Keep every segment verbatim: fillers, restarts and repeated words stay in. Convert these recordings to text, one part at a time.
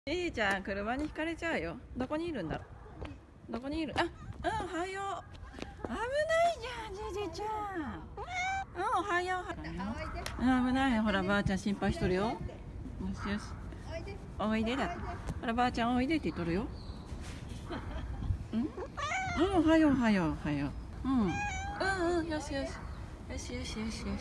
じいちゃん、車にひかれちゃうよ。どこにいるんだろう。どこにいる。あ、うん、おはよう。危ないじゃん、じいじちゃん。うん、おはよう。うん、危ないよ。ほら、ばあちゃん心配しとるよ。よしよし。おいでだ。ほら、ばあちゃんおいでって言っとるよ。うん。うん、おはよう、おはよう、おはよう。うん。うん、うん、よしよし。よしよしよしよし。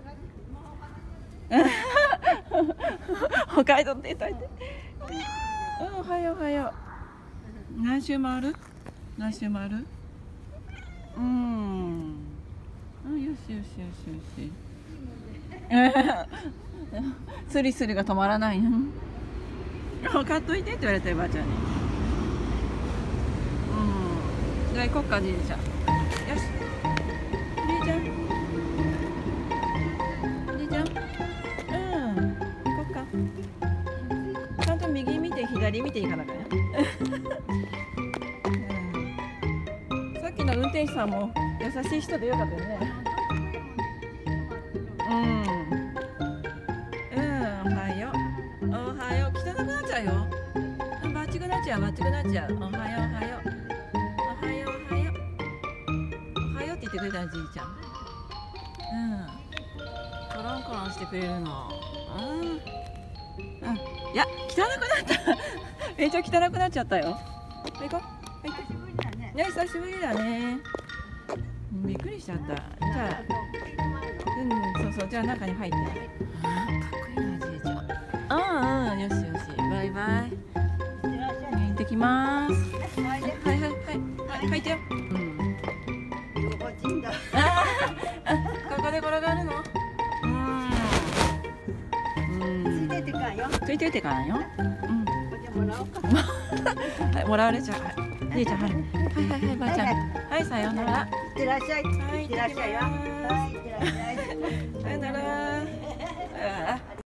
北海道って言っといて。うん、おはようおはよう。何周回る？何周回る？うん。うん、よしよしよしよし。スリスリが止まらないの。買っといてって言われてばあちゃんに。うん。じゃあ行こっかじいちゃん。よし。じいちゃん。じいちゃん。うん。行こっか。ちゃんと右見て左見ていかなきゃね。うん、さっきの運転手さんも優しい人でよかったよね。うん。うん、おはよう。おはよう。汚くなっちゃうよ。バッチグなっちゃう、バッチグなっちゃう。おはよう、おはよう。おはよう、おはよう。おはようって言ってくれたの、じいちゃん。うん。コロンコロンしてくれるの。うん。うん。いや、汚くなった。めっちゃ汚くなっちゃったよ。行こう。行こう。ね、久しぶりだね。びっくりしちゃった。じゃあ、うん、そうそう、じゃあ中に入って。あ、かっこいいな、じいちゃん。ああ、よしよし、バイバイ。行ってきます。はいはいはいはい、入ってよ。うん。ああ、ここで転がるの。ついていてからよ。うん。もらおうか。はい、もらわれちゃう。じいちゃん、はい。はいはいはい、ばあちゃん。はい、さようなら。いってらっしゃい。はい、いってらっしゃいよ。はい、いってらっしゃい。